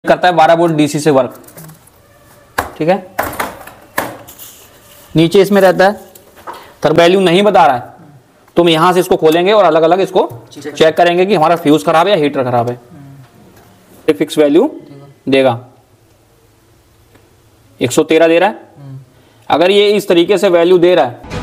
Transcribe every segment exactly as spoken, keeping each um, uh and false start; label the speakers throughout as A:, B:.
A: करता है बारह वोल्ट डीसी से वर्क। ठीक है, नीचे इसमें रहता है थर्मल वैल्यू नहीं बता रहा है तो हम यहां से इसको खोलेंगे और अलग अलग इसको चेक करेंगे कि हमारा फ्यूज खराब है या हीटर खराब है। फिक्स वैल्यू देगा एक सौ तेरह दे रहा है। अगर ये इस तरीके से वैल्यू दे रहा है,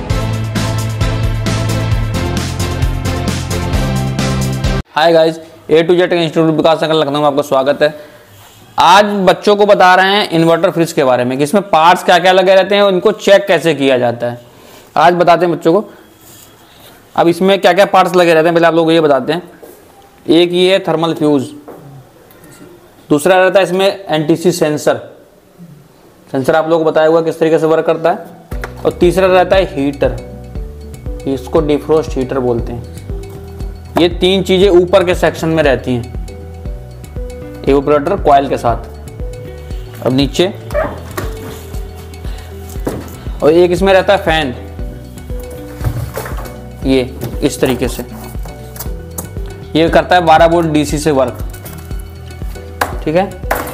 A: hi guys, A to Z institute Vikas Nagar Lucknow में आपका स्वागत है। आज बच्चों को बता रहे हैं इन्वर्टर फ्रिज के बारे में कि इसमें पार्ट्स क्या क्या लगे रहते हैं और इनको चेक कैसे किया जाता है। आज बताते हैं बच्चों को। अब इसमें क्या क्या पार्ट्स लगे रहते हैं पहले आप लोग ये बताते हैं। एक ये है थर्मल फ्यूज, दूसरा रहता है इसमें एनटीसी सेंसर, सेंसर आप लोगों को बताया हुआ किस तरीके से वर्क करता है, और तीसरा रहता है हीटर, इसको डिफ्रोस्ट हीटर बोलते हैं। ये तीन चीजें ऊपर के सेक्शन में रहती हैं इवेपोरेटर कॉइल के साथ। अब नीचे और एक इसमें रहता है फैन, ये इस तरीके से ये करता है बारह वोल्ट डीसी से वर्क। ठीक है,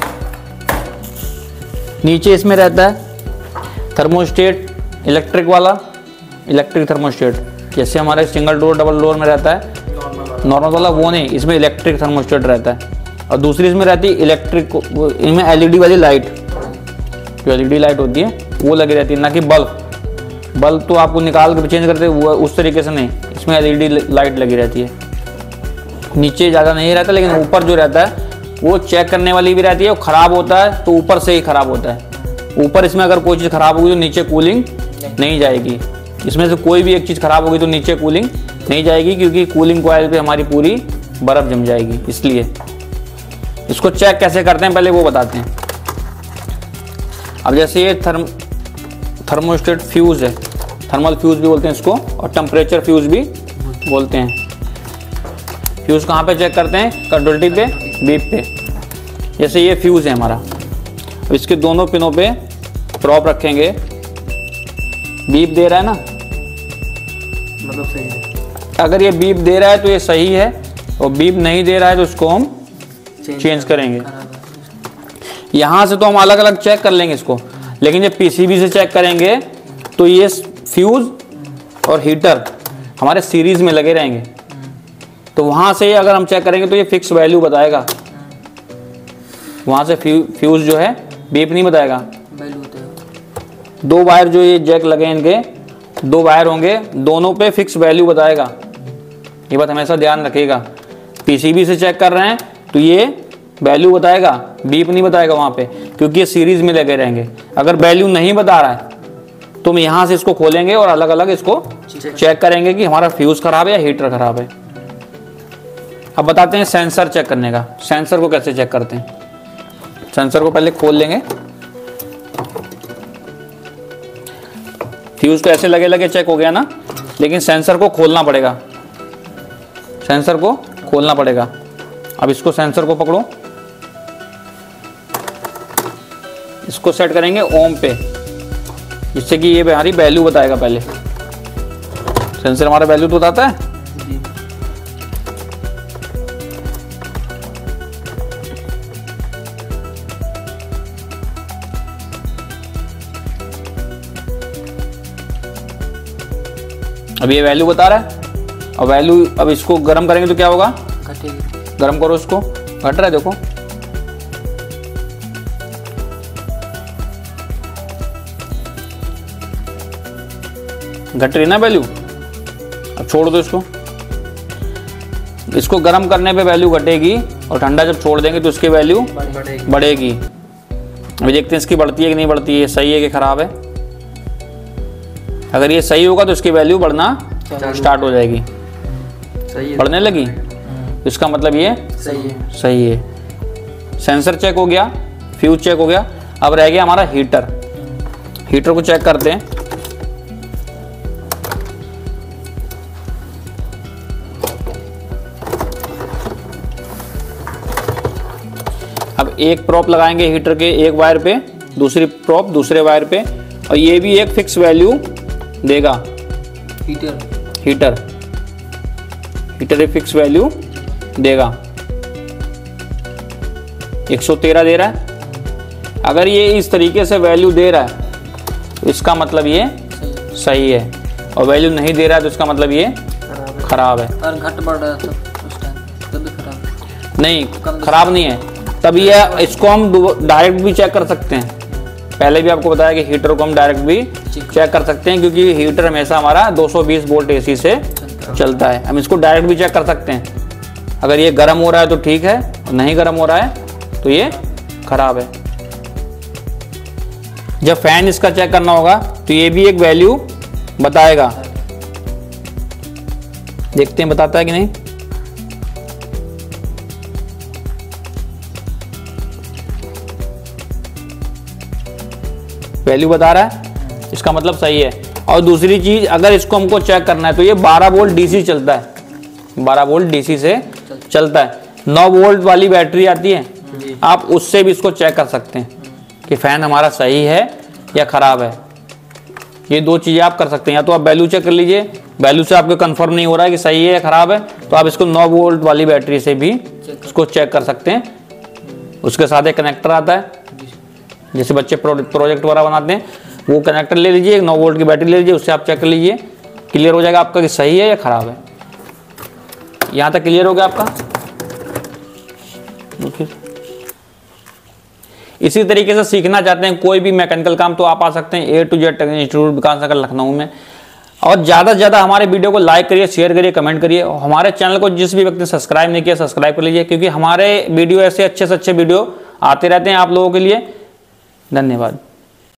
A: नीचे इसमें रहता है थर्मोस्टेट, इलेक्ट्रिक वाला, इलेक्ट्रिक थर्मोस्टेट, जैसे हमारे सिंगल डोर डबल डोर में रहता है नॉर्मल वाला, वो नहीं, इसमें इलेक्ट्रिक थर्मोस्टेट रहता है। और दूसरी इसमें रहती है इलेक्ट्रिक, इनमें एलईडी वाली लाइट, जो एलईडी लाइट होती है वो लगी रहती है, ना कि बल्ब। बल्ब तो आपको निकाल के चेंज करते वो उस तरीके से नहीं, इसमें एलईडी लाइट लगी रहती है। नीचे ज़्यादा नहीं रहता, लेकिन ऊपर जो रहता है वो चेक करने वाली भी रहती है। और ख़राब होता है तो ऊपर से ही ख़राब होता है। ऊपर इसमें अगर कोई चीज़ ख़राब होगी तो नीचे कूलिंग नहीं जाएगी। इसमें से कोई भी एक चीज़ ख़राब होगी तो नीचे कूलिंग नहीं जाएगी, क्योंकि कूलिंग कॉइल पे हमारी पूरी बर्फ़ जम जाएगी। इसलिए इसको चेक कैसे करते हैं पहले वो बताते हैं। अब जैसे ये थर्म थर्मोस्टेट फ्यूज है, थर्मल फ्यूज भी बोलते हैं इसको, और टेम्परेचर फ्यूज भी बोलते हैं। फ्यूज कहाँ पे चेक करते हैं? कंडक्टिविटी पे, बीप पे। जैसे ये फ्यूज है हमारा, अब इसके दोनों पिनों पे प्रॉप रखेंगे, बीप दे रहा है ना,
B: मतलब सही है।
A: अगर ये बीप दे रहा है तो ये सही है, और बीप नहीं दे रहा है तो इसको हम चेंज करेंगे। यहाँ से तो हम अलग अलग चेक कर लेंगे इसको, लेकिन जब पीसीबी से चेक करेंगे तो ये फ्यूज और हीटर हमारे सीरीज में लगे रहेंगे, तो वहाँ से अगर हम चेक करेंगे तो ये फिक्स वैल्यू बताएगा। वहाँ से फ्यू, फ्यूज जो है बीप नहीं बताएगा। दो वायर जो ये जैक लगे इनके, दो वायर होंगे, दोनों पे फिक्स वैल्यू बताएगा। ये बात हमेशा ध्यान रखिएगा। पीसीबी से चेक कर रहे हैं तो ये वैल्यू बताएगा, बीप नहीं बताएगा वहाँ पे, क्योंकि ये सीरीज में लगे रहेंगे। अगर वैल्यू नहीं बता रहा है तो हम यहाँ से इसको खोलेंगे और अलग अलग इसको चेक करेंगे कि हमारा फ्यूज खराब है या हीटर खराब है। अब बताते हैं सेंसर चेक करने का। सेंसर को कैसे चेक करते हैं? सेंसर को पहले खोल लेंगे, फ्यूज तो ऐसे लगे लगे चेक हो गया ना, लेकिन सेंसर को खोलना पड़ेगा, सेंसर को खोलना पड़ेगा। अब इसको सेंसर को पकड़ो, इसको सेट करेंगे ओम पे, जिससे कि ये हमारी वैल्यू बताएगा। पहले सेंसर हमारा वैल्यू तो बताता है। अब ये वैल्यू बता रहा है, और वैल्यू अब इसको गर्म करेंगे तो क्या होगा? गर्म करो इसको, घट रहा है, देखो घट रही ना वैल्यू। अब छोड़ दो इसको, इसको गर्म करने पे वैल्यू घटेगी, और ठंडा जब छोड़ देंगे तो इसकी वैल्यू बढ़ेगी, बढ़ेगी। अभी देखते हैं इसकी बढ़ती है कि नहीं बढ़ती है, सही है कि खराब है। अगर ये सही होगा तो इसकी वैल्यू बढ़ना स्टार्ट हो जाएगी,
B: सही है,
A: बढ़ने लगी, तो इसका मतलब ये
B: सही है,
A: सही है। सेंसर चेक हो गया, फ्यूज चेक हो गया। अब रह गया हमारा हीटर। हीटर को चेक करते हैं। अब एक प्रॉप लगाएंगे हीटर के एक वायर पे, दूसरी प्रॉप दूसरे वायर पे, और ये भी एक फिक्स वैल्यू देगा।
B: हीटर
A: हीटर हीटर एक फिक्स वैल्यू देगा। एक सौ तेरह दे रहा है। अगर ये इस तरीके से वैल्यू दे रहा है तो इसका मतलब ये सही है, और वैल्यू नहीं दे रहा है तो इसका मतलब ये
B: खराब है।
A: खराब है।
B: और घट बढ़ रहा था उस टाइम, तब भी खराब है।
A: नहीं, खराब नहीं है। तब ये इसको हम डायरेक्ट भी चेक कर सकते हैं। पहले भी आपको बताया कि हीटर को हम डायरेक्ट भी चेक कर सकते हैं, क्योंकि हीटर हमेशा हमारा दो सौ बीस वोल्ट एसी से चलता है। हम इसको डायरेक्ट भी चेक कर सकते हैं। अगर ये गर्म हो रहा है तो ठीक है, और नहीं गर्म हो रहा है तो ये खराब है। जब फैन इसका चेक करना होगा तो ये भी एक वैल्यू बताएगा। देखते हैं बताता है कि नहीं। वैल्यू बता रहा है, इसका मतलब सही है। और दूसरी चीज, अगर इसको हमको चेक करना है तो ये बारह वोल्ट डीसी चलता है, बारह वोल्ट डीसी से चलता है। नौ वोल्ट वाली बैटरी आती है, आप उससे भी इसको चेक कर सकते हैं कि फैन हमारा सही है या खराब है। ये दो चीजें आप कर सकते हैं। या तो आप वैल्यू चेक कर लीजिए, वैल्यू से आपको कंफर्म नहीं हो रहा है कि सही है या खराब है, तो आप इसको नौ वोल्ट वाली बैटरी से भी इसको चेक कर सकते हैं। उसके साथ एक कनेक्टर आता है, जैसे बच्चे प्रोजेक्ट वगैरह बनाते हैं, वो कनेक्टर ले लीजिए, एक नौ वोल्ट की बैटरी ले लीजिए, उससे आप चेक कर लीजिए, क्लियर हो जाएगा आपका कि सही है या खराब है। यहाँ तक क्लियर हो गया आपका। ओके, इसी तरीके से सीखना चाहते हैं कोई भी मैकेनिकल काम तो आप आ सकते हैं A to Z technical institute Vikas Nagar Lucknow में। और ज़्यादा से ज़्यादा हमारे वीडियो को लाइक करिए, शेयर करिए, कमेंट करिए। और हमारे चैनल को जिस भी व्यक्ति ने सब्सक्राइब नहीं किया सब्सक्राइब कर लीजिए, क्योंकि हमारे वीडियो ऐसे अच्छे से अच्छे वीडियो आते रहते हैं आप लोगों के लिए। धन्यवाद।